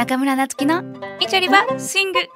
中村夏樹のイチャリバスイング。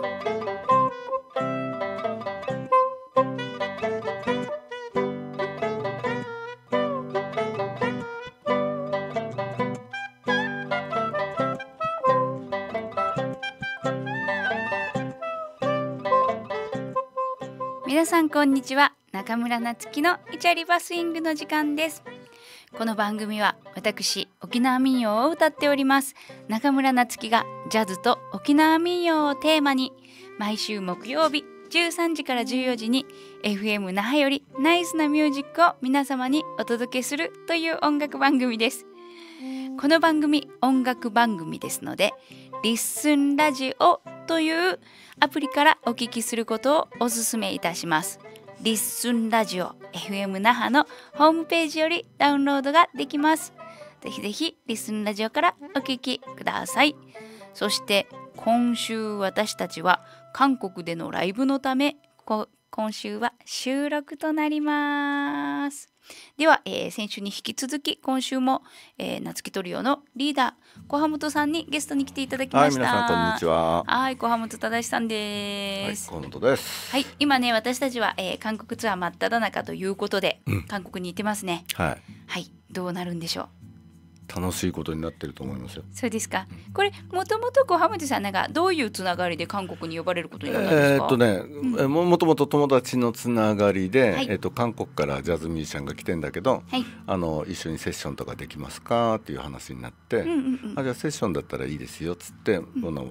皆さんこんにちは。中村夏樹のイチャリバスイングの時間です。この番組は私沖縄民謡を歌っております中村夏樹がジャズと沖縄民謡をテーマに毎週木曜日13時から14時に FM 那覇よりナイスなミュージックを皆様にお届けするという音楽番組です。この番組音楽番組ですのでリッスンラジオというアプリからお聞きすることをお勧めいたします。リッスンラジオ FM 那覇のホームページよりダウンロードができます。ぜひぜひリッスンラジオからお聞きください。そして今週私たちは韓国でのライブのため今週は収録となります。では、先週に引き続き今週も、夏木トリオのリーダー小浜本さんにゲストに来ていただきました。 はい、皆さんこんにちは。 はい、小浜本忠さんです。 はい、小浜本です。 はい、今ね私たちは、韓国ツアー真っ只中ということで、韓国に行ってますね。 はい。 はい、どうなるんでしょう。 楽しいことになってると思いますよ。 そうですか。これもともと小浜本さんがどういうつながりで韓国に呼ばれることになったんですか。 もともと友達のつながりで、 はい、 韓国からジャズミュージシャンが来てんだけど、 はい、 一緒にセッションとかできますかっていう話になって、じゃあセッションだったらいいですよっつって、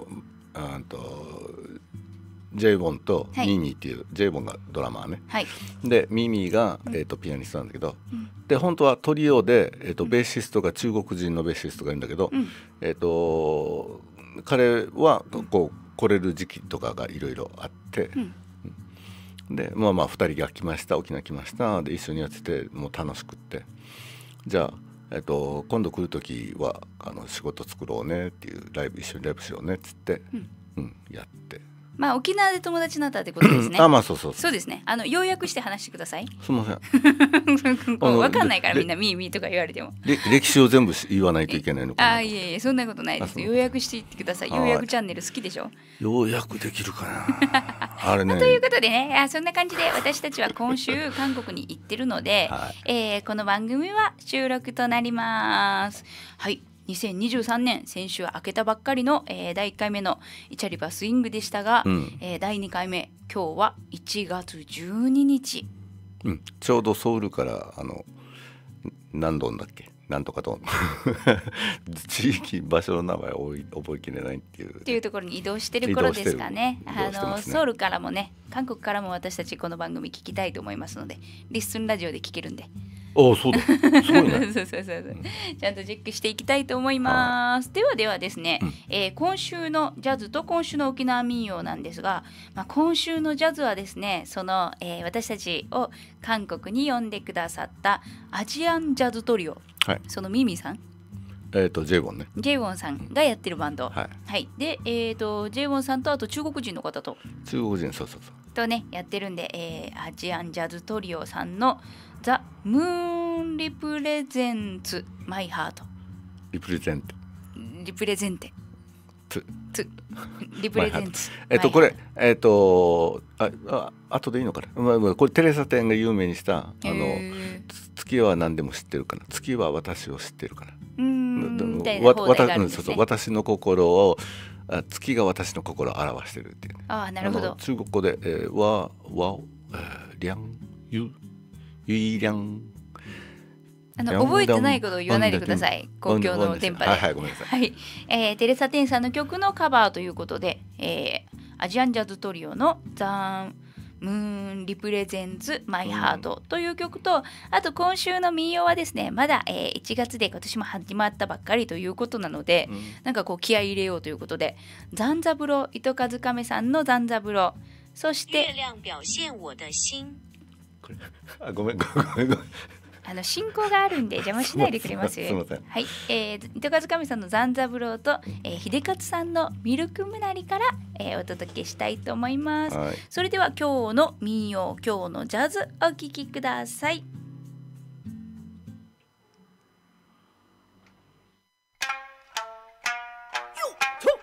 ジェイボンとミミっていう、はい、ジェイボンがドラマーね、はい、でミミが、ピアニストなんだけど、で本当はトリオで、ベーシストが中国人のベーシストがいるんだけど、彼はこう来れる時期とかがいろいろあって、でまあ2人が来ました、沖縄来ましたで一緒にやっててもう楽しくって、じゃあ、今度来る時は仕事作ろうねっていう一緒にライブしようねっつって、やって。 まあ沖縄で友達になったってことですね。 まあそうですね。要約して話してください。 すみません。 分かんないからみんなミーミーとか言われても。 歴史を全部言わないといけないのかな。 いえそんなことないです。要約していってください。要約チャンネル好きでしょ。 要約できるかな。あれね。 ということでね、そんな感じで私たちは今週韓国に行ってるので、この番組は収録となります。はい。2023年先週明けたばっかりの、第1回目のイチャリバスイングでしたが、第2回目今日は1月12日、 ちょうどソウルから何ドンだっけなんとかドン地域場所の名前を覚えきれないっていうところに移動してる頃ですかね。ソウルからもね韓国からも私たちこの番組聞きたいと思いますのでリッスンラジオで聞けるんで、 そうだすごいねそうちゃんとチェックしていきたいと思います。ではですね、今週のジャズと今週の沖縄民謡なんですが、今週のジャズはですねその、私たちを韓国に呼んでくださったアジアンジャズトリオ、そのミミさんジェイボンね。 ジェイボンさんがやってるバンド、で、ジェイボンさんとあと中国人の方と中国人とねやってるんで、アジアンジャズトリオさんのザ・ムーン・リプレゼンツ・マイ・ハート。リプレゼンテリプレゼンツこれ後でいいのかな、これテレサ・テンが有名にした月は何でも知ってるかな、月は私を知ってるかな、私の心を月が私の心を表してるっていう、 なるほど。 中国語でわりゃんゆいりゃん、 覚えてないことを言わないでください。公共の電波で。 ごめんなさい。 テレサ・テンさんの曲のカバーということで、アジアンジャズトリオのザ・ムーン・リプレゼンツ・マイ・ハートという曲と、あと今週の民謡はですねまだ、1月で今年も始まったばっかりということなので、なんかこう気合い入れようということで残三郎糸数亀さんの残三郎、そしてごめん進行があるんで邪魔しないでくれますすみません。 はい、糸数亀さんの残三郎と、秀勝さんのミルクムナリから、お届けしたいと思います。それでは今日の民謡、今日のジャズお聴きください。 よっ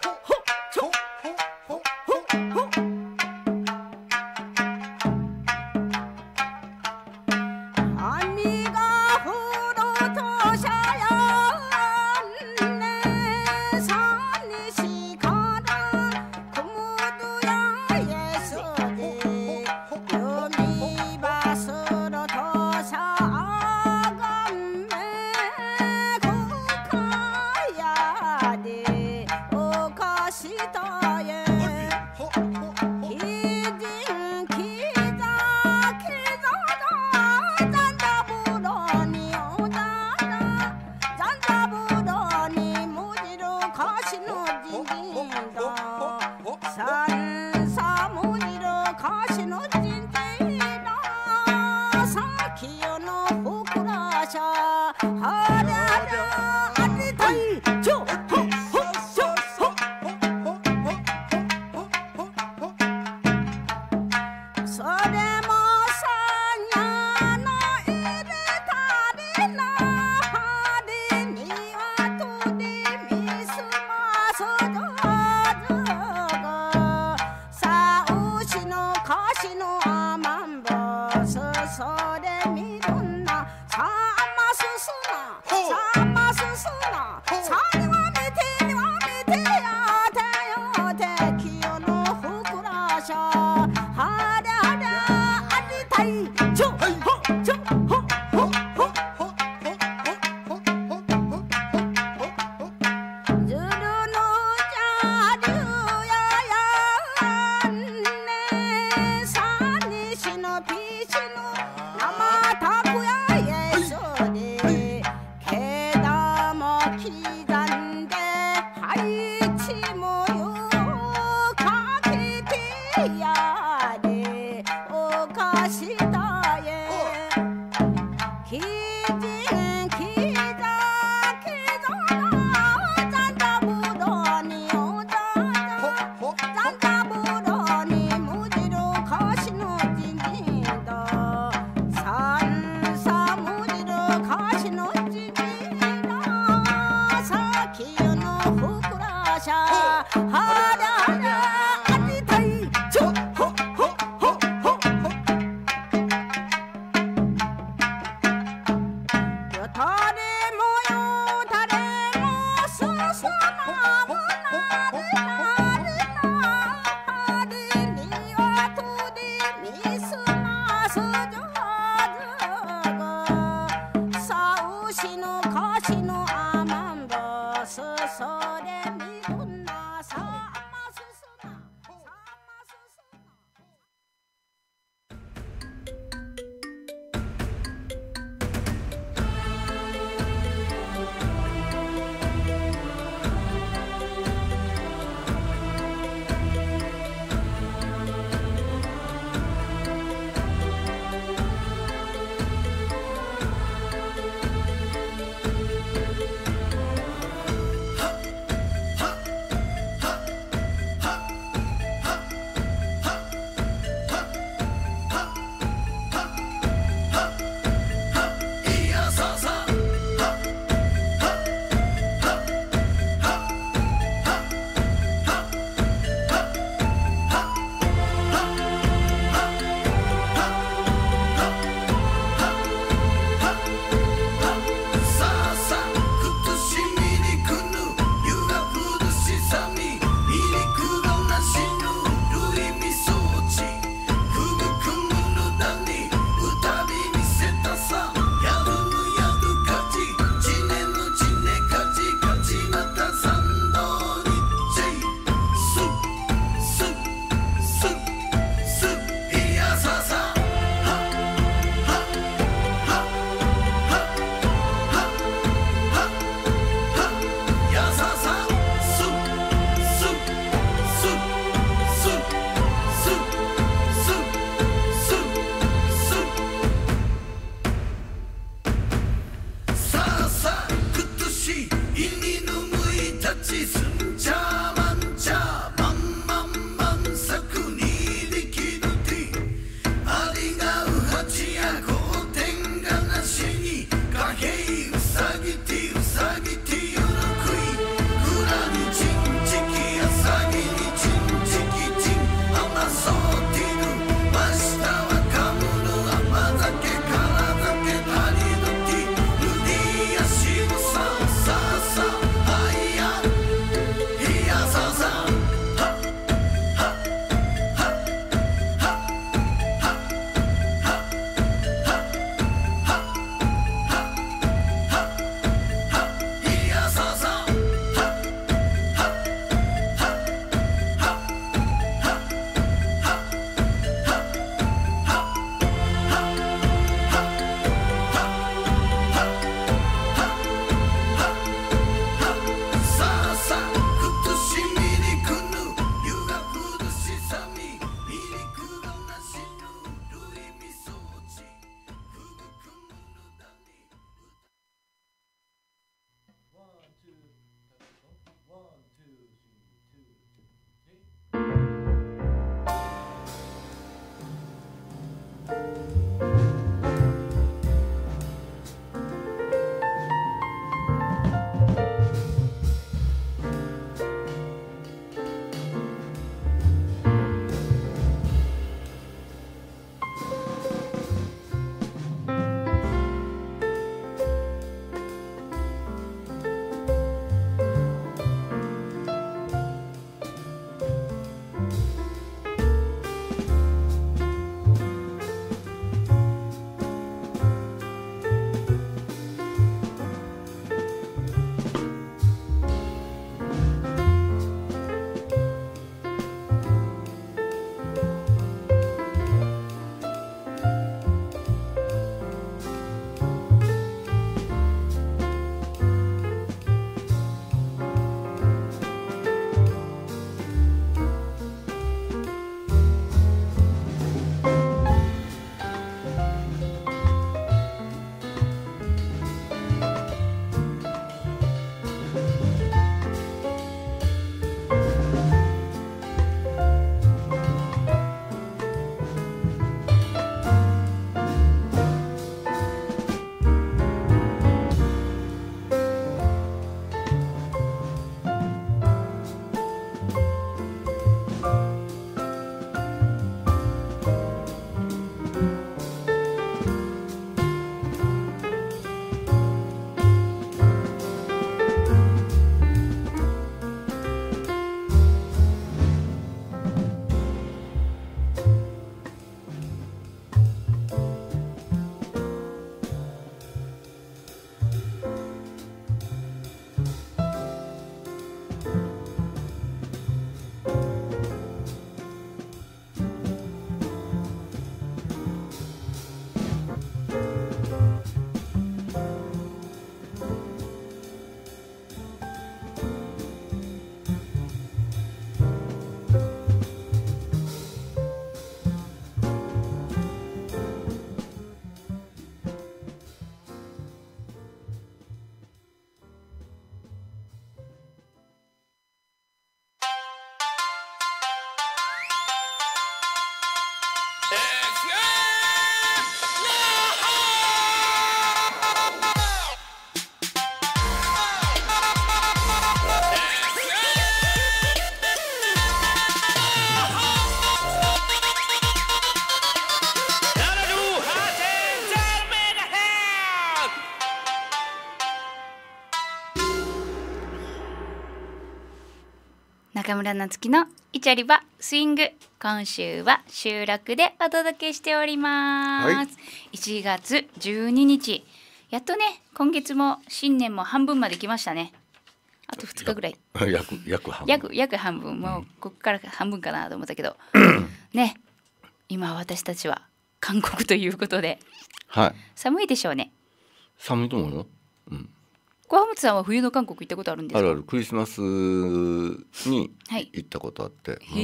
中村夏樹のイチャリバスイング、今週は収録でお届けしております、 はい、 1月12日、やっとね、今月も新年も半分まで来ましたね。あと2日ぐらい、 約半分、 約半分、もうここから半分かなと思ったけどね、今私たちは韓国ということで、 はい、 寒いでしょうね。 寒いと思うよ。 小浜さんは冬の韓国行ったことあるんですか？ あるある、クリスマスに行ったことあって、 はい、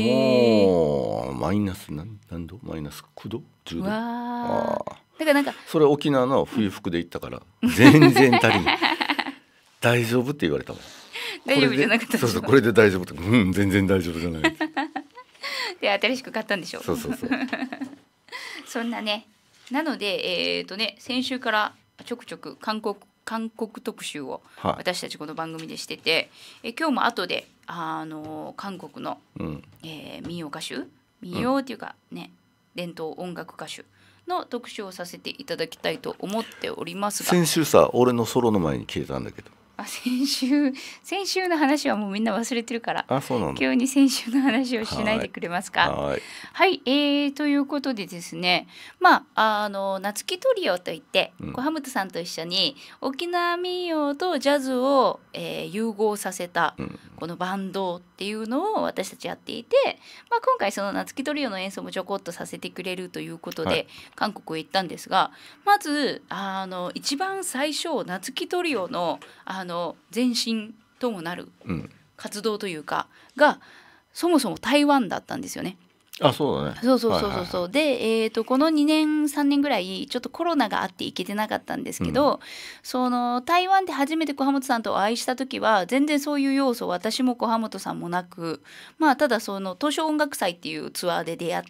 もうマイナス何度？マイナス9度10度。 わー、だからなんかそれ沖縄の冬服で行ったから、全然足りない大丈夫って言われたもん。 大丈夫じゃなかった。 そうそう、これで大丈夫って、全然大丈夫じゃないで新しく買ったんでしょう。 そうそんなね、なので先週からちょくちょく韓国特集を私たちこの番組でしてて、今日も後で韓国の、民謡歌手、民謡っていうかね、伝統音楽歌手の特集をさせていただきたいと思っておりますが、 先週さ、俺のソロの前に消えたんだけど、 先週の話はもうみんな忘れてるから、 そうなの。 急に先週の話をしないでくれますか？ はい、 はい、ということでですね、夏木トリオといって、小浜田さんと一緒に沖縄民謡とジャズを、融合させたこのバンドっていうのを私たちやっていて、今回その夏木トリオの演奏もちょこっとさせてくれるということで、韓国へ行ったんですが、まず一番最初夏木トリオの前身ともなる活動というかがそもそも台湾だったんですよね。 そうだね。 そう、で、この2年3年ぐらいちょっとコロナがあって行けてなかったんですけど、その台湾で初めて小浜田さんとお会いした時は全然そういう要素、私も小浜田さんもなく、ただその東証音楽祭っていうツアーで出会って、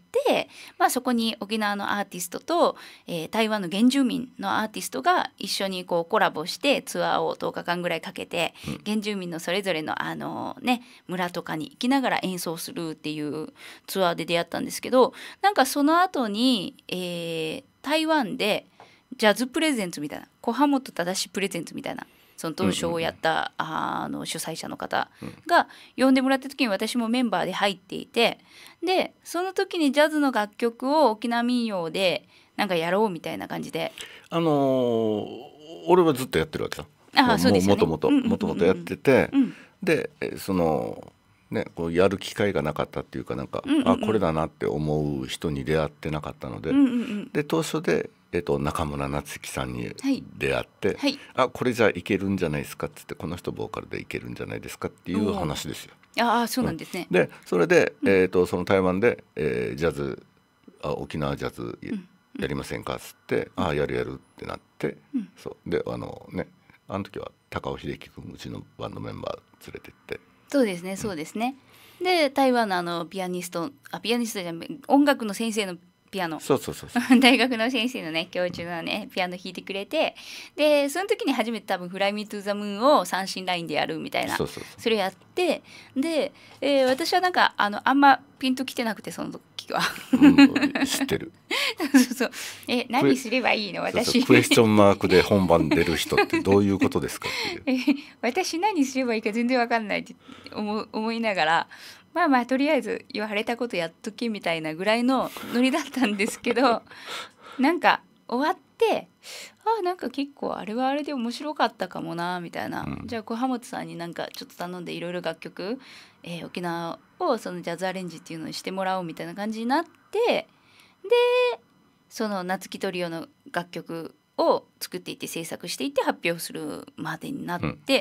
そこに沖縄のアーティストと、台湾の原住民のアーティストが一緒にこうコラボしてツアーを10日間ぐらいかけて、原住民のそれぞれの村とかに行きながら演奏するっていうツアーで出会ったんですけど、なんかその後に、台湾でジャズプレゼンツみたいな、小浜本忠プレゼンツみたいな、その東証をやった、主催者の方が呼んでもらった時に私もメンバーで入っていて、でその時にジャズの楽曲を沖縄民謡でなんかやろうみたいな感じで、 俺はずっとやってるわけさ。 そうですよね。 もともとやってて、でそのこうやる機会がなかったっていうか、なんか、これだなって思う人に出会ってなかったので、で当初で、中村夏樹さんに出会って、これじゃいけるんじゃないですかっつって、この人ボーカルでいけるんじゃないですかっていう話ですよ。 そうなんですね。 でそれで、その台湾で、ジャズ沖縄ジャズやりませんかっつって、やるってなって、そうであの時は高尾秀樹君、うちのバンドメンバー連れてって、 そうですね。で台湾のピアニストじゃない、音楽の先生のピアノ、大学の先生のね、教授のねピアノ弾いてくれて、でその時に初めて多分フライミートゥーザムーンを三振ラインでやるみたいな、それやって、で、私はなんかあんまピンときてなくて、その時は知ってるそう何すればいいの私、 クエスチョンマークで本番出る人ってどういうことですかっていう私何すればいいか全然わかんないって思いながら、とりあえず言われたことやっとけみたいなぐらいのノリだったんですけどなんか終わってなんか結構あれはあれで面白かったかもなみたいな、じゃあ小浜本さんになんかちょっと頼んでいろいろ楽曲、沖縄をそのジャズアレンジっていうのにしてもらおうみたいな感じになって、でその夏木トリオの楽曲を作っていって制作していって発表するまでになって、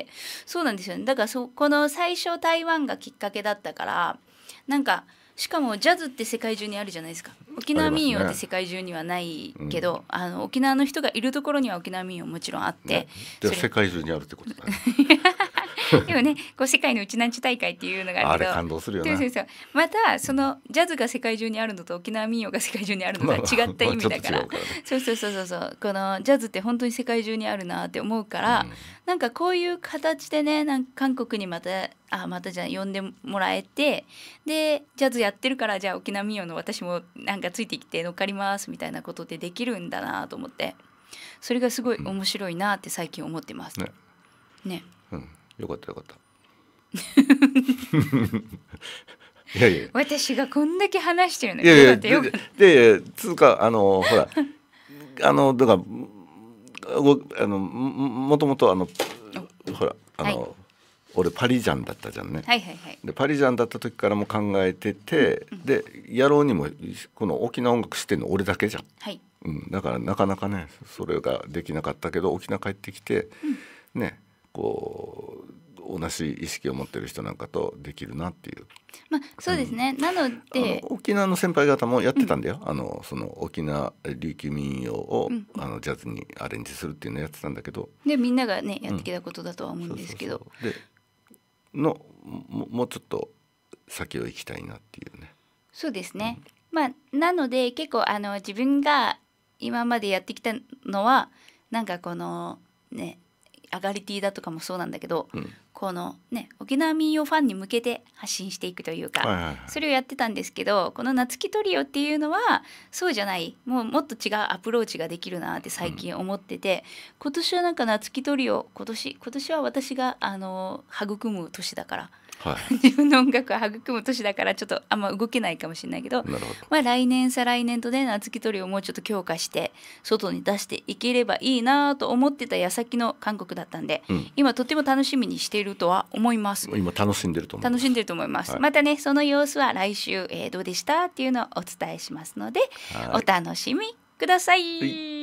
そうなんですよね。だからこの最初台湾がきっかけだったから、なんかしかもジャズって世界中にあるじゃないですか。沖縄民謡って世界中にはないけど、沖縄の人がいるところには沖縄民謡もちろんあって、 で世界中にあるってことだねでもね、こう世界のうちなんち大会っていうのがあるけど、 あれ感動するよね。 そうまたそのジャズが世界中にあるのと沖縄民謡が世界中にあるのとは違った意味だから、そうこのジャズって本当に世界中にあるなって思うから、なんかこういう形でね、なんか韓国にまたじゃあ呼んでもらえて、でジャズやってるから、じゃあ沖縄民謡の私もなんかついてきて乗っかりますみたいなことでできるんだなと思って、それがすごい面白いなって最近思ってますね。 よかったいやいや私がこんだけ話してるのいやいやよかったよかったでつうかほらだからもともとほら俺パリジャンだったじゃんね。 はいはいはい。 でパリジャンだった時からも考えてて、で野郎にもこの沖縄音楽してんの俺だけじゃん。 はい。 だからなかなかねそれができなかったけど、沖縄帰ってきて、ねこう同じ意識を持ってる人なんかとできるなっていう。 まあそうですね。なので沖縄の先輩方もやってたんだよ。その沖縄琉球民謡を、ジャズにアレンジするっていうのをやってたんだけど。 でみんながねやってきたことだとは思うんですけど。 でもうちょっと先を行きたいなっていうね。 そうですね。まあなので結構自分が今までやってきたのはなんかこのねアガリティだとかもそうなんだけど、このね沖縄民謡ファンに向けて発信していくというか、それをやってたんですけど、この夏木トリオっていうのはそうじゃない、もっと違うアプローチができるなって最近思ってて、今年はなんか夏木トリオ今年は私が育む年だから。自分の音楽を育む年だからちょっとあんま動けないかもしれないけど、まあ来年再来年とね夏木トリオをもうちょっと強化して外に出していければいいなと思ってた矢先の韓国だったんで、今とても楽しみにしているとは思います。 今楽しんでると思います、またねその様子は来週、どうでしたっていうのをお伝えしますので、お楽しみください。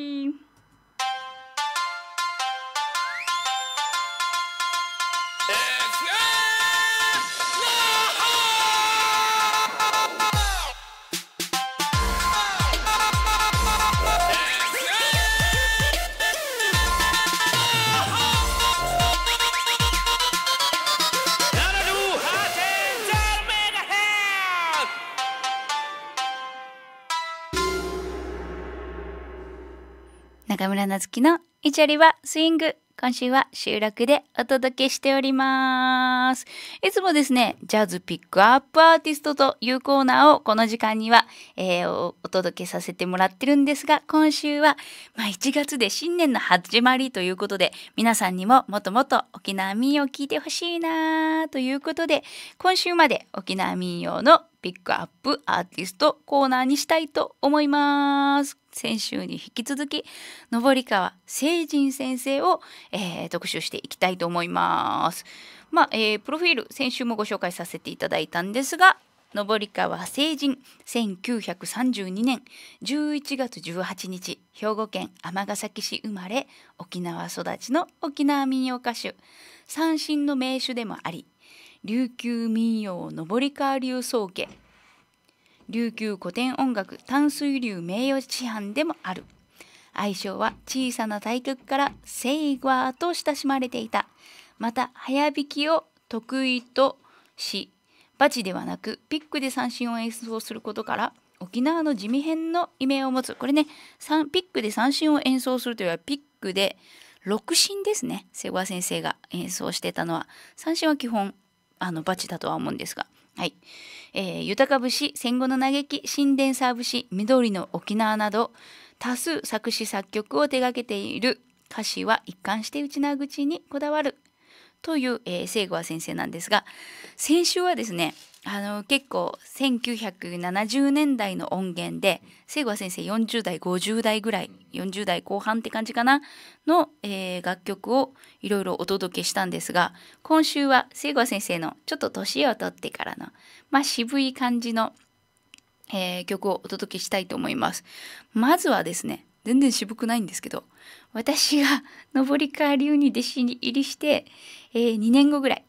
中村夏樹のイチャリはスイング、今週は収録でお届けしております。いつもですねジャズピックアップアーティストというコーナーをこの時間には、お届けさせてもらってるんですが、今週は、1月で新年の始まりということで、皆さんにももっともっと沖縄民謡を聴いてほしいなということで、今週まで沖縄民謡のピックアップアーティストコーナーにしたいと思います。先週に引き続き登川聖人先生を、特集していきたいと思います。プロフィール先週もご紹介させていただいたんですが、登川聖人1932年11月18日兵庫県尼崎市生まれ、沖縄育ちの沖縄民謡歌手、三線の名手でもあり、琉球民謡登川流宗家、琉球古典音楽淡水流名誉師範でもある。愛称は小さな大曲からセイガーと親しまれていた。また早弾きを得意とし、バチではなくピックで三振を演奏することから沖縄の地味編の異名を持つ。これね、ピックで三振を演奏するというのはピックで六振ですね。瀬川先生が演奏してたのは、三振は基本バチだとは思うんですが、はい、豊か節、戦後の嘆き、新伝サー節、緑の沖縄など多数作詞作曲を手掛けている。歌詞は一貫して内縄口にこだわるという、清川先生なんですが、先週はですね結構1970年代の音源で清川先生40代50代ぐらい、40代後半って感じかなの、楽曲をいろいろお届けしたんですが、今週は清川先生のちょっと年を取ってからの、渋い感じの、曲をお届けしたいと思います。まずはですね、全然渋くないんですけど、私が登川流に弟子入りして、2年後ぐらい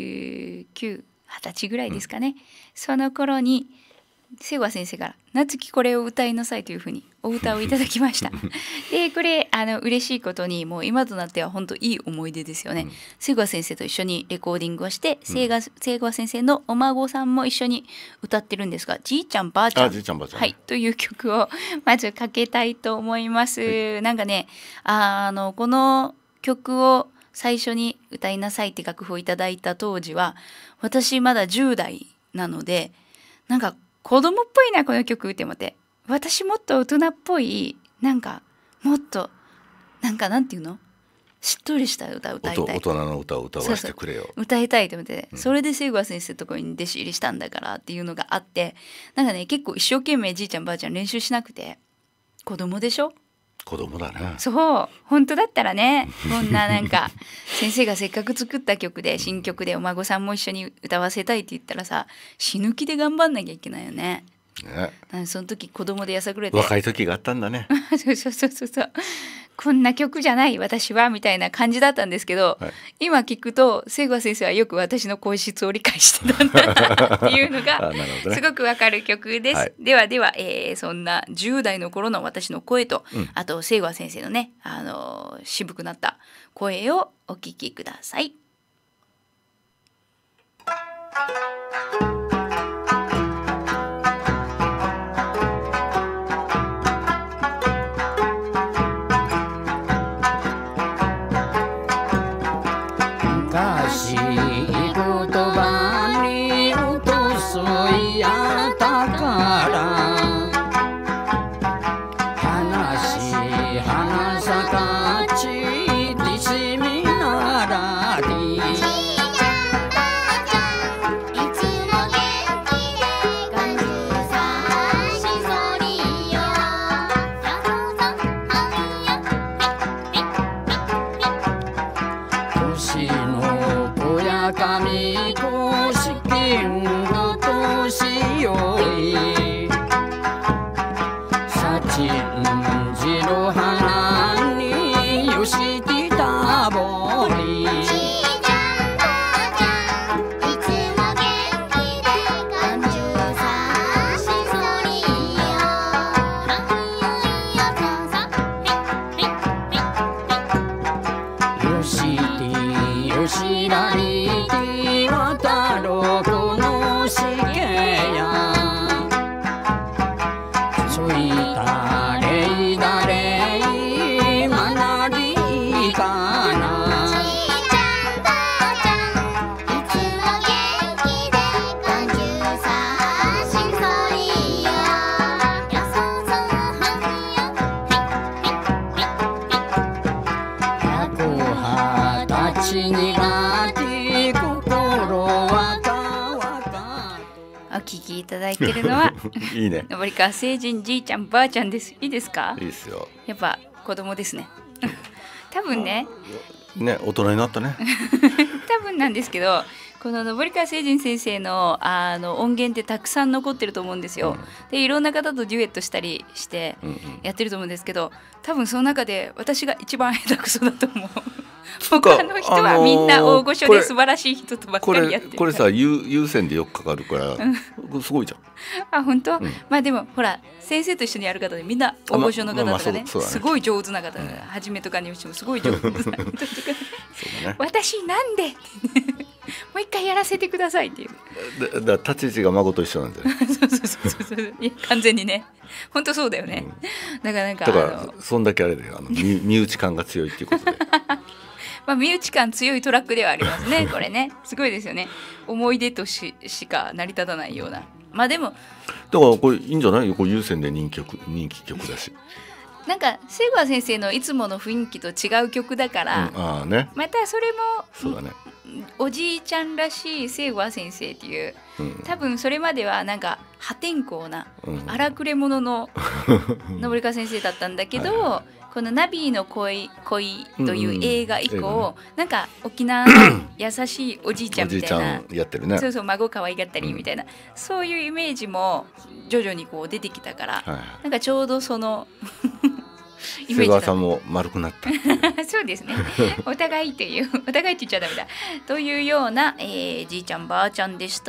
19、20歳ぐらいですかね、その頃に瀬川先生から夏木これを歌いなさいというふうにお歌をいただきましたでこれ嬉しいことにもう今となっては本当いい思い出ですよね、瀬川先生と一緒にレコーディングをして、瀬川先生のお孫さんも一緒に歌ってるんですが、じいちゃんばあちゃん、はい、という曲をまずかけたいと思います、なんかねこの曲を最初に歌いなさいって楽譜をいただいた当時は私まだ10代なので、なんか子供っぽいなこの曲って思って、私もっと大人っぽい、なんかもっとなんていうの、 しっとりした歌歌いたい、 大人の歌を歌わせてくれよ。 歌いたいと思って、それで清川先生のところに弟子入りしたんだからっていうのがあって、なんかね結構一生懸命じいちゃんばあちゃん練習しなくて、子供でしょ。 子供だね。 そう本当だったらね、こんななんか先生がせっかく作った曲で新曲でお孫さんも一緒に歌わせたいって言ったらさ、死ぬ気で頑張んなきゃいけないよね。その時子供でやさぐれて若い時があったんだね。 そうこんな曲じゃない私はみたいな感じだったんですけど、はい、今聞くと清川先生はよく私の声質を理解してたんだなっていうのがすごくわかる曲です。はい、では、そんな10代の頃の私の声と、あと清川先生のね、渋くなった声をお聞きください。いただいてるのはいいね。登川成人じいちゃんばあちゃんです。いいですか？ いいですよ。 やっぱ子供ですね。多分ね。 ね、大人になったね。 多分なんですけど、この登川成人先生の音源ってたくさん残ってると思うんですよ。で、いろんな方とデュエットしたりしてやってると思うんですけど、多分その中で私が一番下手くそだと思う。他の人はみんな大御所で素晴らしい人とばっかりやってる。 これさ、優先でよくかかるからすごいじゃん。 本当？まあでもほら先生と一緒にやる方でみんな大御所の方とかね、すごい上手な方、初めとかにしてもすごい上手な人とか、私なんでもう一回やらせてくださいっていう。 だ立ち位置が孫と一緒なんだよ。 そういや完全にね、本当そうだよね。だからそんだけあれだよ、身内感が強いっていうことで。 まあ、身内感強いトラックではありますね。これねすごいですよね。思い出としか成り立たないような。まあでもだからこれいいんじゃない？これ優先で人気曲だし。 なんか清川先生のいつもの雰囲気と違う曲だから、またそれもそうだね、 おじいちゃんらしい清川先生っていう、多分それまではなんか破天荒な荒くれ者の登川先生だったんだけど、このナビの恋という映画以降、なんか沖縄の優しいおじいちゃんみたいな、 やってるね、 そう孫可愛がったりみたいな、そういうイメージも徐々にこう出てきたから、なんかちょうどそのイメージだ。瀬川さんも丸くなったそうですね、お互いって言っちゃダメだというような、じいちゃんばあちゃんでした。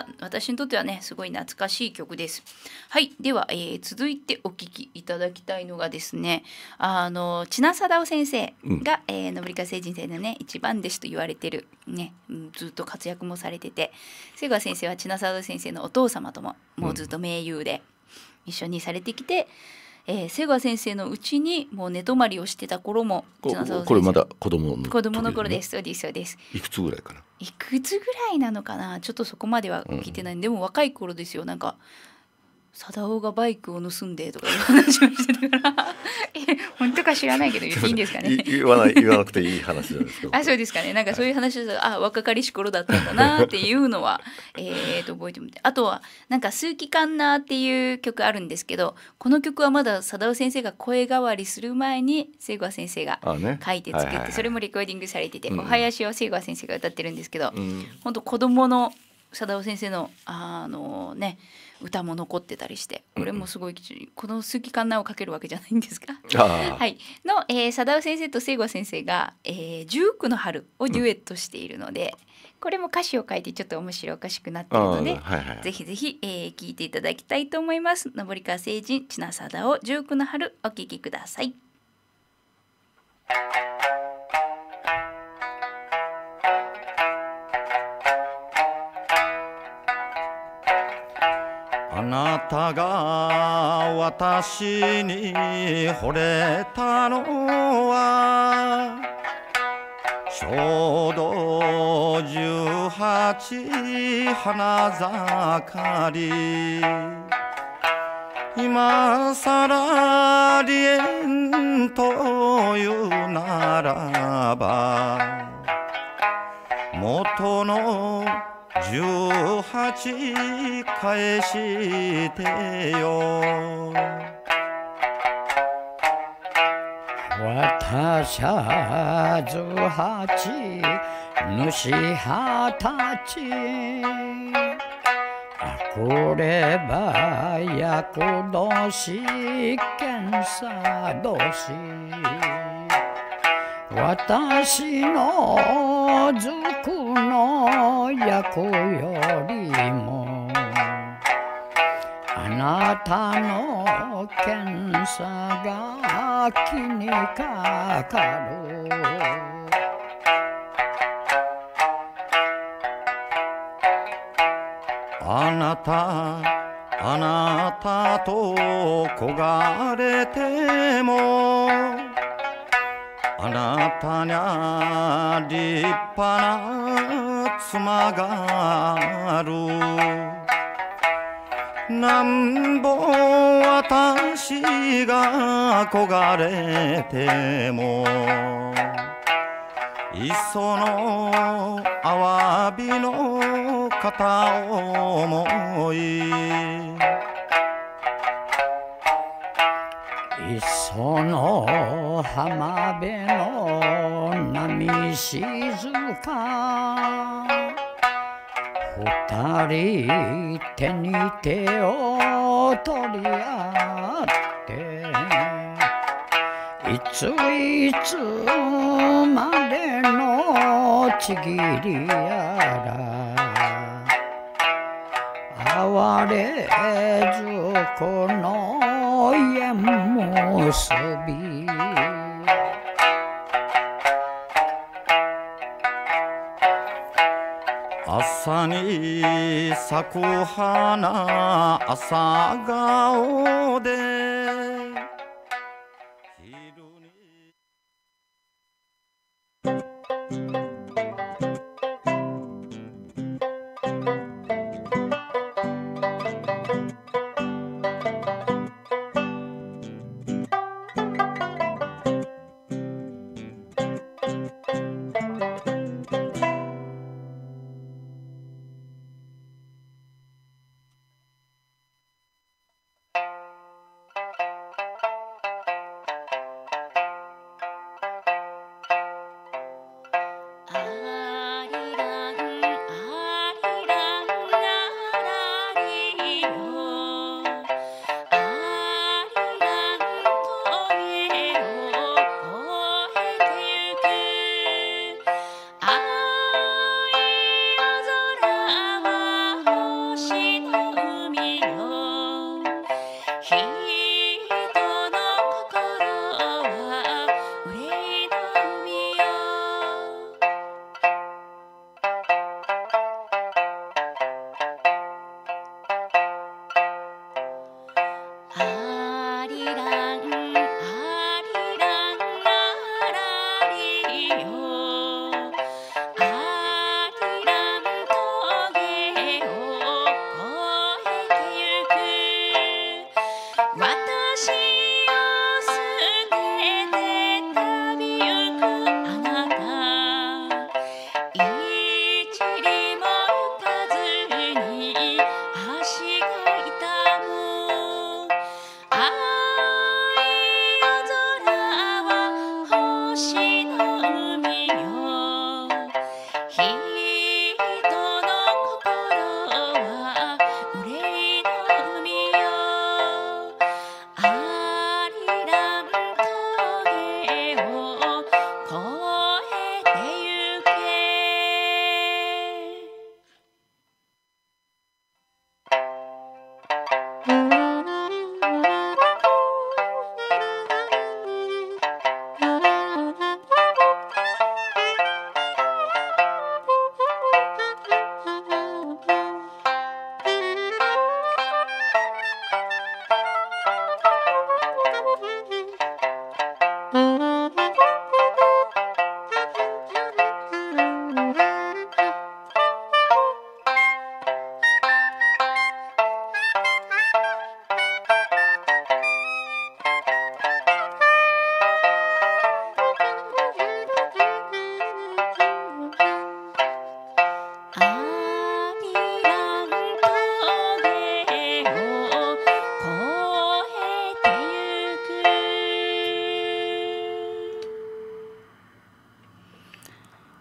私にとってはねすごい懐かしい曲です。はい、では、続いてお聴きいただきたいのがですね、千奈貞夫先生が、登川成人先生のね一番弟子と言われてるね、ずっと活躍もされてて、瀬川先生は千奈貞夫先生のお父様とももうずっと盟友で一緒にされてきて、瀬川先生のうちにもう寝泊まりをしてた頃も、 これまだ子供の頃です。そうですそうです。 いくつぐらいかな。 いくつぐらいなのかな、ちょっとそこまでは聞いてない、でも若い頃ですよ。なんか貞夫がバイクを盗んでとかいう話をしてたから本当か知らないけど言っていいんですかね。 言わなくていい話なんですけど。 あ、そうですかね。なんかそういう話で、あ、若かりし頃だったんだなっていうのは覚えてみて、あとはなんか数奇かんなっていう曲あるんですけど、この曲はまだ貞夫先生が声変わりする前に清川先生が書いて作って、それもレコーディングされてて、お囃子を清川先生が歌ってるんですけど、本当子供の貞夫先生の歌も残ってたりして、これもすごいこの数奇かんなをかけるわけじゃないんですか。はい、の貞夫先生と清川先生が19の春をデュエットしているので、これも歌詞を書いてちょっと面白おかしくなっているので、ぜひぜひ聴いていただきたいと思います。登川聖人千奈貞夫19の春、お聴きください。 あなたが私に惚れたのはちょうど18花盛り、今さら離縁というならば元の18返してよ。 私は18、主20歳。これば厄年検査年。私の族の役よりもあなたの検査が気にかかる。 あなたと焦がれてもあなたにゃ立派な妻がある。なんぼ私が焦がれてもいっそのアワビの片思い、 いっその浜辺の波静か。二人手に手を取り合っていついつまでのちぎりやら哀れずこの縁結び。 朝に咲く花朝顔で昼に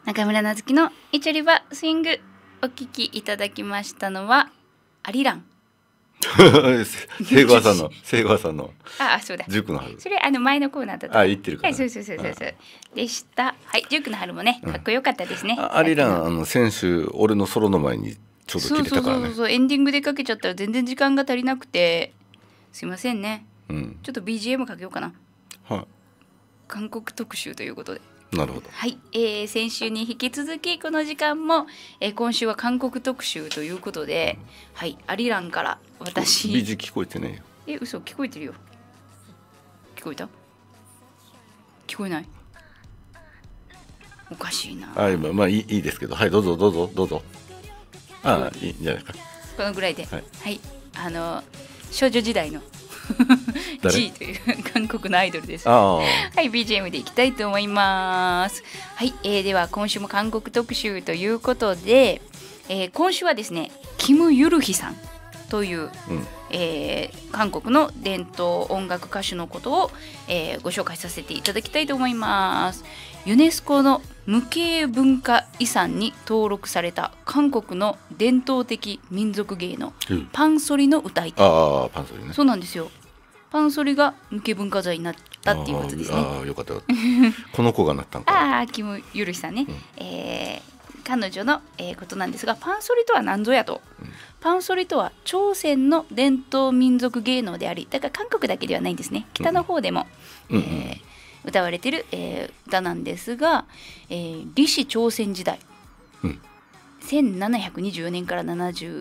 中村なつきのイチャリバスイング、お聞きいただきましたのはアリラン。 聖子さんのそうだ。 塾の春。 それ前のコーナーだった。 言ってるから。 はい、そうでした。はい、塾の春もね、かっこよかったですね。 アリラン先週俺のソロの前にちょうど切れたからね。 そうエンディングでかけちゃったら全然時間が足りなくてすいませんね。ちょっと BGM かけようかな。 はい。 韓国特集ということで。 なるほど。 はい、先週に引き続きこの時間も、今週は韓国特集ということで、はい、アリランから私。 BG 聞こえてねえ、嘘、聞こえてるよ。聞こえた？聞こえない。おかしいな。 まあいいですけど、はい、どうぞ。いいんじゃないですか。 このぐらいで、 はい、 少女時代のG という韓国のアイドルです。はい、BGM でいきたいと思います。はい、では今週も韓国特集ということで、今週はですね、キム・ユルヒさんという、韓国の伝統音楽歌手のことを、ご紹介させていただきたいと思います。ユネスコの無形文化遺産に登録された韓国の伝統的民族芸能、パンソリの歌い手。 パンソリね。 そうなんですよ。パンソリが無形文化財になったっていうことですね。 よかったこの子がなったんか。 キム・ユルヒさんね。彼女の、ことなんですが、パンソリとは何ぞやと。パンソリとは朝鮮の伝統民族芸能であり、だから韓国だけではないんですね。北の方でも、歌われている、歌なんですが、李氏朝鮮時代、1724年から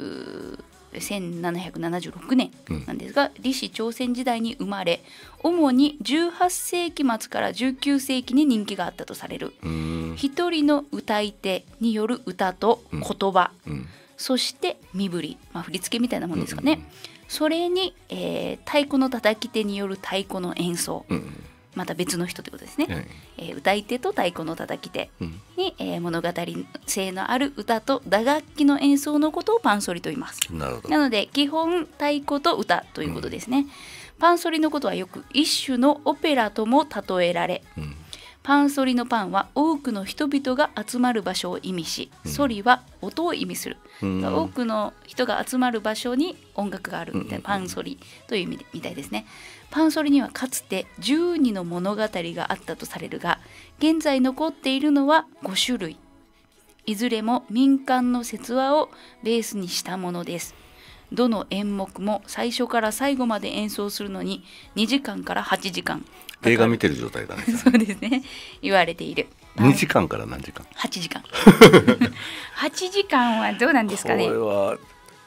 1776年なんですが、李氏朝鮮時代に生まれ、主に18世紀末から19世紀に人気があったとされる一人の歌い手による歌と言葉、そして身振り、振り付けみたいなもんですかね。それに、太鼓の叩き手による太鼓の演奏、また別の人ということですね。歌い手と太鼓の叩き手に、物語性のある歌と打楽器の演奏のことをパンソリと言います。なので基本太鼓と歌ということですね。パンソリのことはよく一種のオペラとも例えられ、パンソリのパンは多くの人々が集まる場所を意味し、ソリは音を意味する。多くの人が集まる場所に音楽があるみたいな、パンソリという意味みたいですね。パンソリにはかつて12の物語があったとされるが、現在残っているのは5種類。いずれも民間の説話をベースにしたものです。どの演目も最初から最後まで演奏するのに2時間から8時間。 映画見てる状態だね。 そうですね、言われている。 2時間から何時間 ？8時間。8時間はどうなんですかね。 これは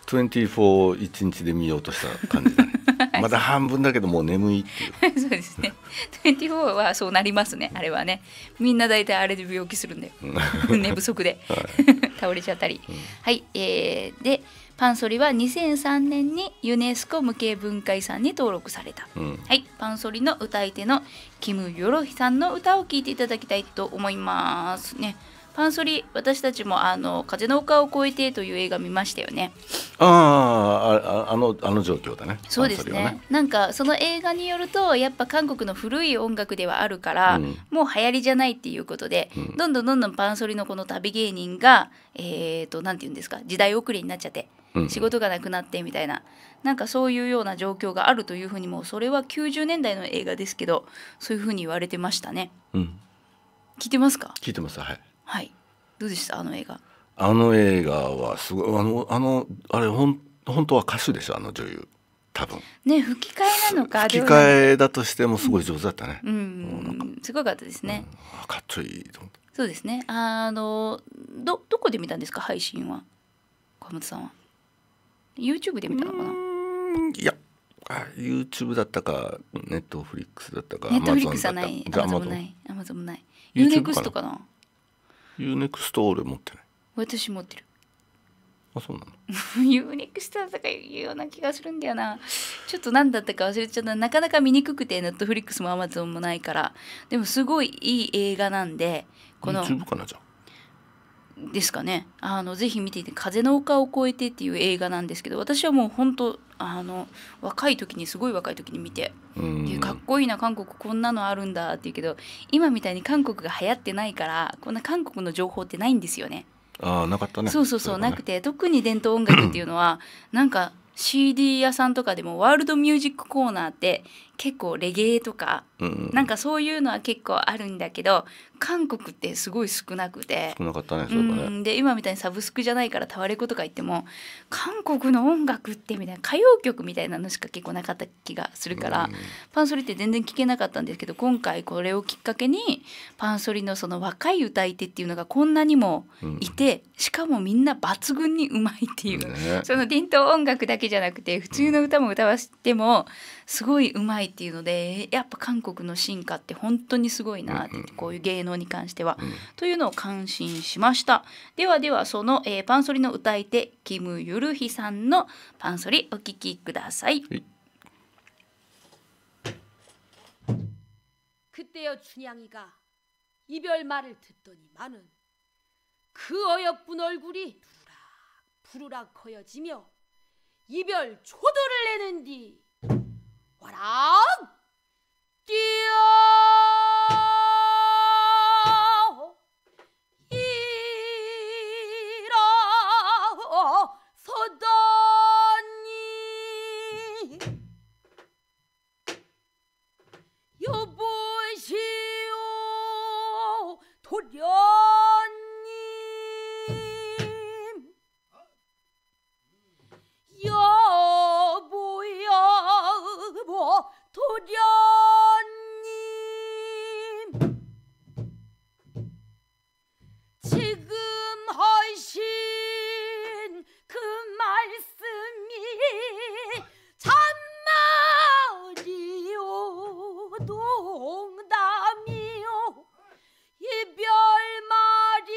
24、1日で見ようとした感じだね。まだ半分だけどもう眠いっていう。 そうですね。24はそうなりますね。あれはね、みんな大体あれで病気するんだよ。寝不足で倒れちゃったり。はい、でパンソリは2003年にユネスコ無形文化遺産に登録された。はい、パンソリの歌い手のキム・ヨロヒさんの歌を聴いていただきたいと思いますね。パンソリ、私たちも風の丘を越えてという映画見ましたよね。 あの状況だね。 そうですね。なんかその映画によると、やっぱ韓国の古い音楽ではあるから、もう流行りじゃないっていうことで、どんどんパンソリのこの旅芸人がなんていうんですか、時代遅れになっちゃって、仕事がなくなってみたいな、なんかそういうような状況があるというふうに、もうそれは90年代の映画ですけど、そういうふうに言われてましたね。聞いてますか？ 聞いてます。はい。 はい。どうでした？あの映画。 あの映画はすごい、あれ本当は歌手でしょ、あの女優。多分ね、吹き替えなのか。 吹き替えだとしてもすごい上手だったね。 すごかったですね。 かっちょいいと思って。 そうですね。どこで見たんですか、配信は。小松さんは YouTube で見たのかな。 いや、YouTube だったか Netflix だったか。 Netflix はない、Amazon もない、Amazon もない、 Unext かな。 Unext 俺持ってない。 私持ってる。 あ、そうなの。 Unext だったかいうような気がするんだよな。ちょっと何だったか忘れちゃった。なかなか見にくくて、Netflix も Amazon もないから。でもすごいいい映画なんで、この YouTube かな。じゃあですかね。ぜひ見ていて、風の丘を越えてっていう映画なんですけど、私はもう本当若い時に、すごい若い時に見て、かっこいいな、韓国こんなのあるんだっていうけど、今みたいに韓国が流行ってないから、こんな韓国の情報ってないんですよね。 なかったね。 そうそうそう、なくて、特に伝統音楽っていうのはなんか CD 屋さんとかでもワールドミュージックコーナーって結構レゲエとか、なんかそういうのは結構あるんだけど、韓国ってすごい少なくて、 少なかったね、そうかね。 で今みたいにサブスクじゃないからタワレコとか言っても、韓国の音楽ってみたいな歌謡曲みたいなのしか結構なかった気がするから、パンソリって全然聞けなかったんですけど、今回これをきっかけにパンソリのその若い歌い手っていうのがこんなにもいて、しかもみんな抜群にうまいっていう、その伝統音楽だけじゃなくて普通の歌も歌わせてもすごいうまいっていうので、やっぱ韓国の進化って本当にすごいなって、こういう芸能に関しては、というのを感心しました。ではその、パンソリの歌い手キム・ユルヒさんのパンソリお聴きください。 그때여 춘향이가 이별 말을 듣더니 마는 그 어여쁜 얼굴이 부르락 커여지며 이별 초도를 내는 뒤 와락 뛰어 일어서더니 여보시오 도련님 여보 도련님 지금 하신 그 말씀이 참말이요 농담이요 이별 말이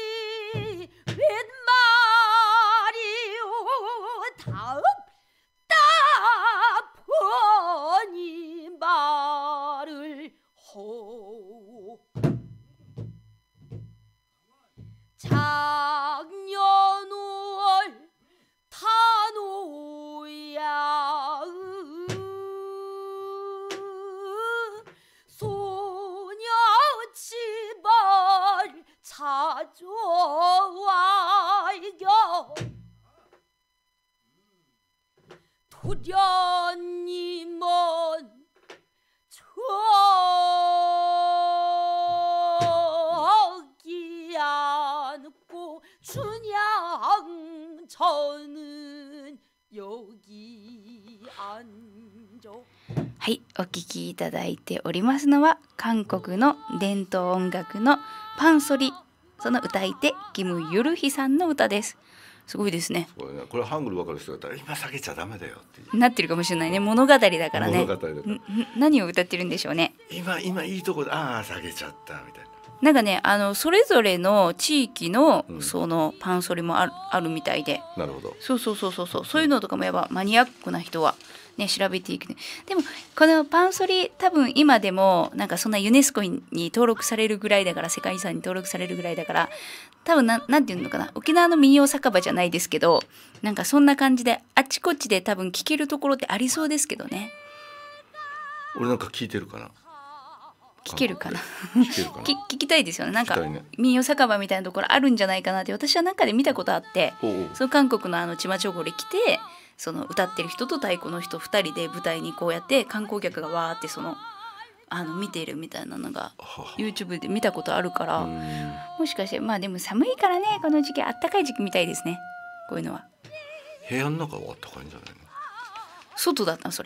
웬말이요 답답하니 말을 호 작년 5월 탄호야 소녀 집을 찾아와요 도련님은 저기 앉고 춘향 저는 여기 앉아。 はい、お聴きいただいておりますのは韓国の伝統音楽のパンソリ、その歌い手キム・ユルヒさんの歌です。すごいですね。 すごいね。これハングル分かる人だったら今下げちゃダメだよってなってるかもしれないね。物語だからね。 物語だから何を歌ってるんでしょうね。 今いいとこで下げちゃったみたいな。 なんかね、それぞれの地域のそのパンソリもあるみたいで、 なるほど。 そういうのとかもやっぱマニアックな人はね調べていくね。でもこのパンソリ多分今でもなんかそんなユネスコに登録されるぐらいだから、世界遺産に登録されるぐらいだから、多分なんていうのかな、沖縄の民謡酒場じゃないですけど、なんかそんな感じであちこちで多分聞けるところってありそうですけどね。 俺なんか聞いてるかな。 聞けるかな聞きたいですよね。なんか民謡酒場みたいなところあるんじゃないかなって私はなんかで見たことあって、その韓国のチマチョゴレ来て、その歌ってる人と太鼓の人2人で舞台にこうやって観光客がわーってその見ているみたいなのが YouTube で見たことあるから、もしかしてまあでも寒いからね、この時期あったかい時期みたいですね。こういうのは部屋の中はあったかいんじゃないの。 外だったそれ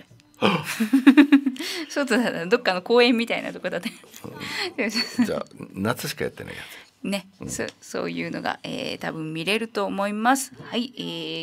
外だったどっかの公園みたいなとこだったじゃあ夏しかやってないやつね、そういうのが、多分見れると思います。はい、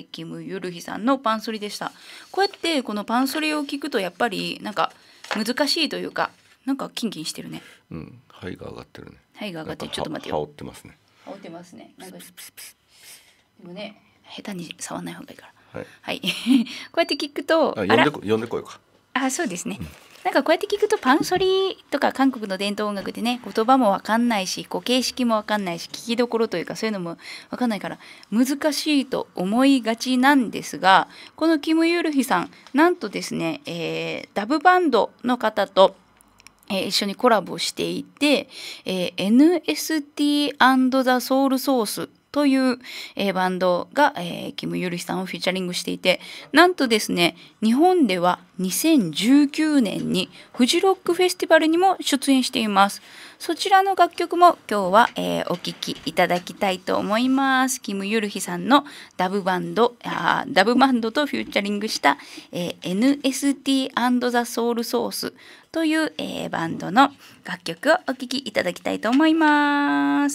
キム・ユルヒさんのパンソリでした。こうやってこのパンソリを聞くとやっぱりなんか難しいというか、なんかキンキンしてるね。 肺が上がってるね。 肺が上がってる。ちょっと待ってよ。 羽織ってますね。 羽織ってますね。なんかでもね、下手に触らない方がいいから。はい。こうやって聞くと、 呼んでこようか。 そうですね。 なんかこうやって聞くとパンソリとか韓国の伝統音楽でね、言葉もわかんないし、こう形式もわかんないし、聞きどころというかそういうのもわかんないから難しいと思いがちなんですが、このキム・ユルヒさん、なんとですね、ダブバンドの方と一緒にコラボしていて、NST& ザ・ソウルソースという、バンドが、キム・ユルヒさんをフィーチャリングしていて、なんとですね、日本では2019年にフジロックフェスティバルにも出演しています。そちらの楽曲も今日は、お聴きいただきたいと思います。キム・ユルヒさんのダブバンドとフューチャリングした、NST& ザ・ソウルソースという、バンドの楽曲をお聴きいただきたいと思います。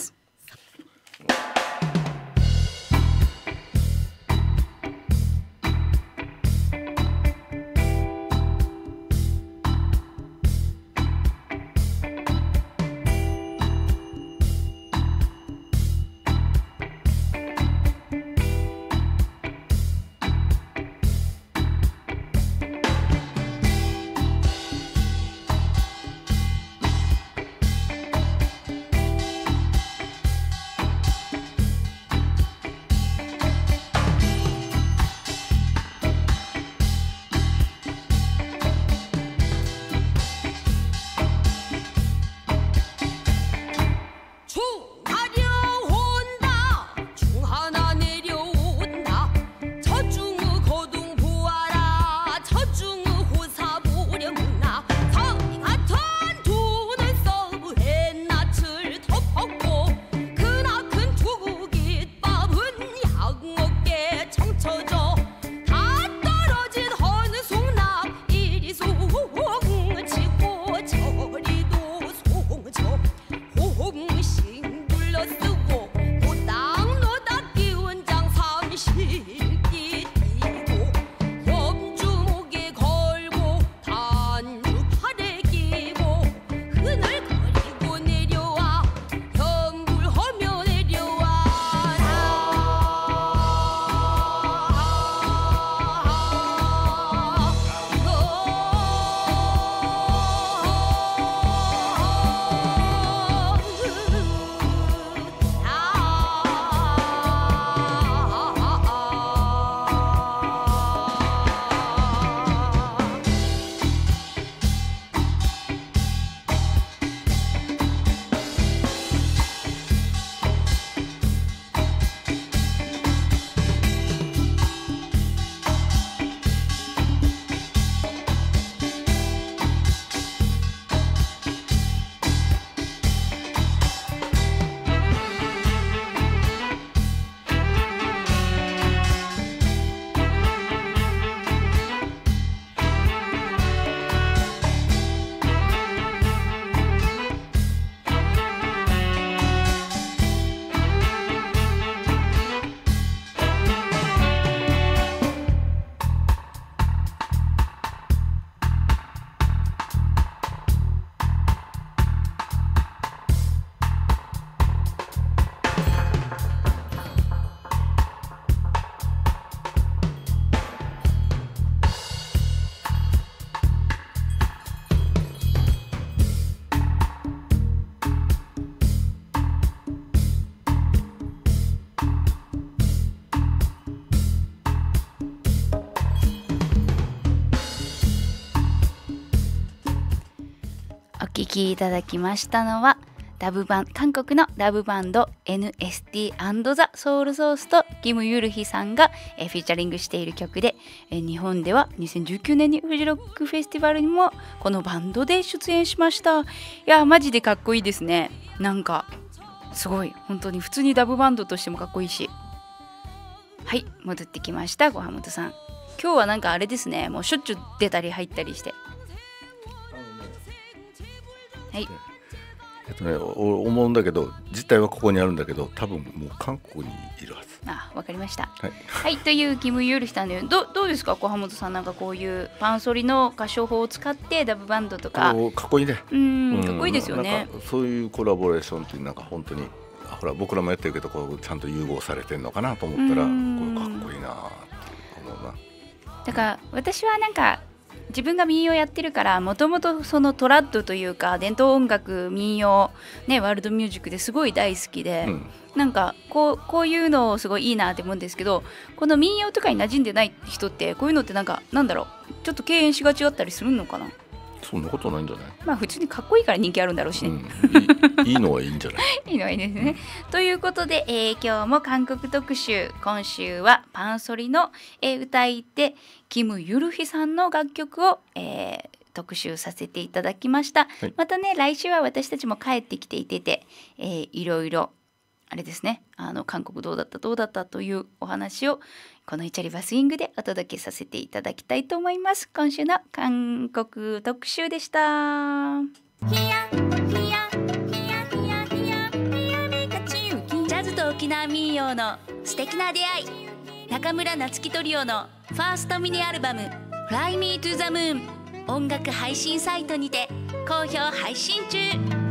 聴きいただきましたのは韓国のラブバンド NST& ザ・ソウルソースとキム・ユルヒさんがフィーチャリングしている曲で、日本では2019年にフジロックフェスティバルにもこのバンドで出演しました。いやマジでかっこいいですね。なんかすごい本当に普通にラブバンドとしてもかっこいいし。はい、戻ってきました。ごはもとさん、今日はなんかあれですね、もうしょっちゅう出たり入ったりして、はい、 思うんだけど実態はここにあるんだけど多分もう韓国にいるはず。 あ、わかりました。 はい、 はい、というキム・ユルヒさんでどうですか小浜本さん、なんかこういうパンソリの歌唱法を使ってダブバンドとかかっこいいね。 かっこいいですよね。 なんかそういうコラボレーションってなんか本当にほら僕らもやってるけどこうちゃんと融合されてんのかなと思ったらこれかっこいいなって思うな。 だから私はなんか自分が民謡やってるからもともとそのトラッドというか伝統音楽民謡ねワールドミュージックですごい大好きで、なんかこういうのすごいいいなって思うんですけど、この民謡とかに馴染んでない人ってこういうのってなんだろう、ちょっと敬遠しがちだったりするのかな。 そんなことないんじゃない？ まあ普通にかっこいいから人気あるんだろうしね、 いいのはいいんじゃないいいのはいいですね、ということで、今日も韓国特集、今週はパンソリの、歌い手キム・ユルヒさんの楽曲を、特集させていただきました、 はい、 またね来週は私たちも帰ってきていて、いろいろあれですね、韓国どうだったというお話をこのイチャリバスイングでお届けさせていただきたいと思います。今週の韓国特集でした。ジャズと沖縄民謡の素敵な出会い、中村夏樹トリオのファーストミニアルバム Fly Me to the Moon 音楽配信サイトにて好評配信中。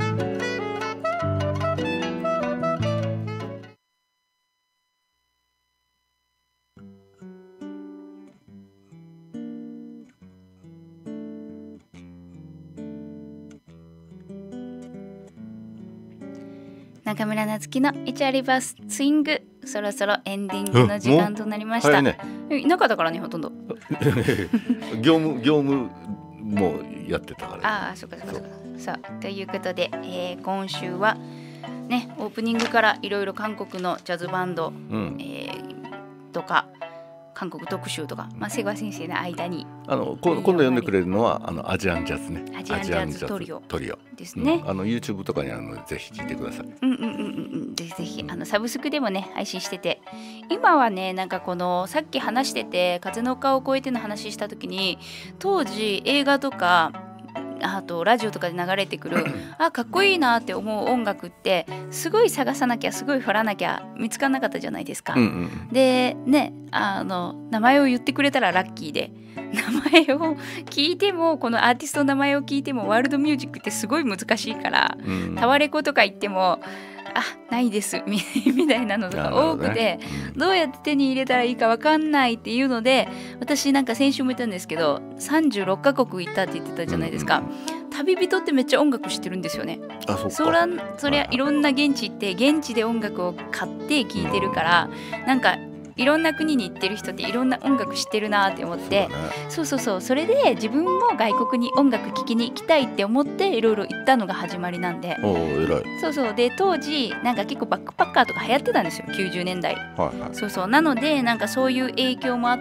中村夏樹のイチャリバススイング、そろそろエンディングの時間となりました。 ね、 いなかったからね、ほとんど業務もやってたから、 ああ、そうかさあ、ということで、今週はねオープニングからいろいろ韓国のジャズバンド、とか韓国特集とか、瀬川先生の間に今度読んでくれるのはアジアンジャズね、 アジアンジャズトリオですね。 YouTube とかにぜひ聞いてください。 ぜひサブスクでもね配信してて、今はねなんかこのさっき話してて風の丘を越えての話した時に、当時映画とかあとラジオとかで流れてくるかっこいいなって思う音楽ってすごい探さなきゃ、すごい掘らなきゃ見つからなかったじゃないですか、でね、名前を言ってくれたらラッキーで、名前を聞いてもこのアーティストの名前を聞いてもワールドミュージックってすごい難しいから、タワレコとか行ってもないですみたいなのとか多くて、どうやって手に入れたらいいか分かんないっていうので、私なんか先週も言ったんですけど36カ国行ったって言ってたじゃないですか、旅人ってめっちゃ音楽知ってるんですよね。そりゃいろんな現地行って現地で音楽を買って聴いてるから、なんかいろんな国に行ってる人っていろんな音楽知ってるなって思って、それで自分も外国に音楽聴きに行きたいって思っていろいろ行ったのが始まりなんで、 偉い。 で当時なんか結構バックパッカーとか流行ってたんですよ、90年代。なのでなんかそういう影響もあって、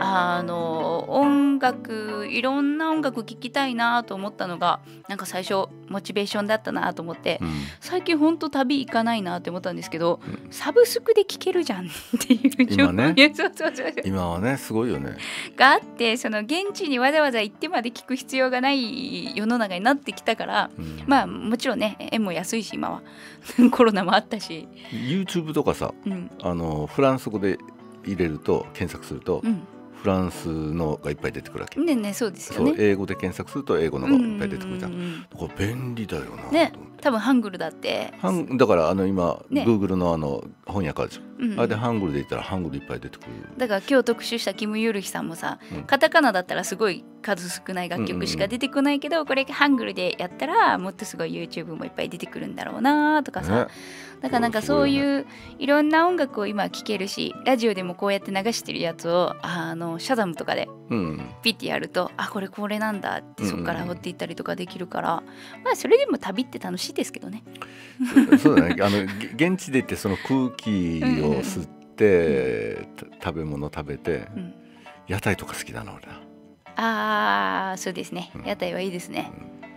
いろんな音楽聴きたいなと思ったのがなんか最初モチベーションだったなと思って、最近ほんと旅行かないなって思ったんですけど、サブスクで聴けるじゃんっていう今ねそう今はねすごいよねがあって、その現地にわざわざ行ってまで聞く必要がない世の中になってきたから、もちろんね円も安いし今はコロナもあったし、 YouTube とかさ、フランス語で入れると検索すると、フランスのがいっぱい出てくるわけ。 そうですよね。 英語で検索すると英語のがいっぱい出てくるじゃん。これ便利だよな。 ね、多分ハングルだって。 だから今、Google の翻訳あるでしょ。あれでハングルで言ったらハングルいっぱい出てくる。 だから今日特集したキム・ユルヒさんもさ、カタカナだったらすごい数少ない楽曲しか出てこないけど、これハングルでやったらもっとすごい YouTube もいっぱい出てくるんだろうなとかさ。だからなんかそういういろんな音楽を今聴けるし、ラジオでもこうやって流してるやつをシャザムとかでピッてやると、これなんだってそこから掘っていったりとかできるから、それでも旅って楽しいですけどね。 そうだね。現地で行ってその空気を吸って食べ物食べて、屋台とか好きだな俺な。 そうですね、屋台はいいですね。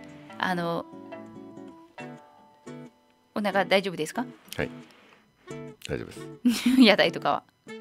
お腹大丈夫ですか？ はい、大丈夫です。 屋台とかは？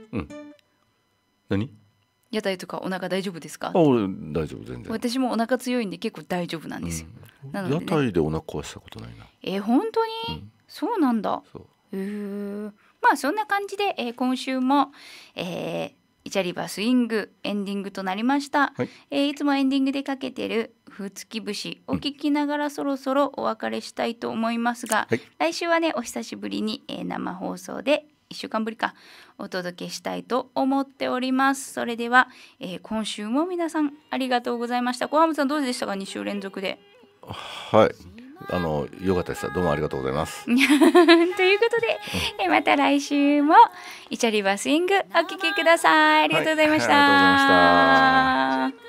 何？ 屋台とかお腹大丈夫ですか？ 俺大丈夫、全然。 私もお腹強いんで結構大丈夫なんですよ。なのでね、 屋台でお腹壊したことないな。 本当に？そうなんだ。そんな感じで、今週も、イチャリバスイングエンディングとなりました、いつもエンディングでかけてるふつき節を聞きながらそろそろお別れしたいと思いますが、来週はねお久しぶりに、生放送で 1週間ぶりかお届けしたいと思っております。それでは、今週も皆さんありがとうございました。小浜さんどうでしたか？2週連続で。 はい、よかったです。どうもありがとうございます。 ということで、また来週もイチャリバスイングお聞きください。ありがとうございました。 はい、ありがとうございました。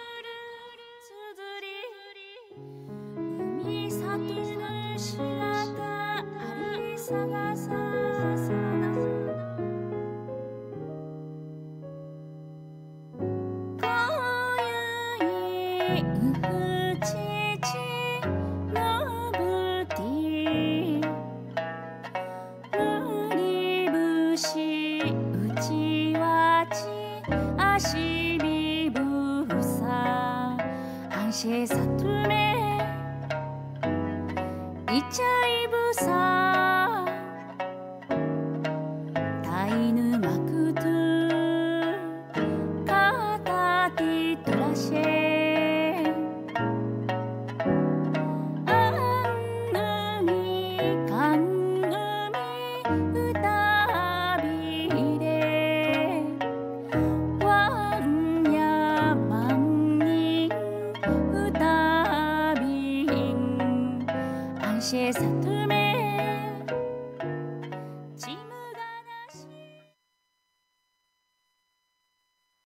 谢萨图梅。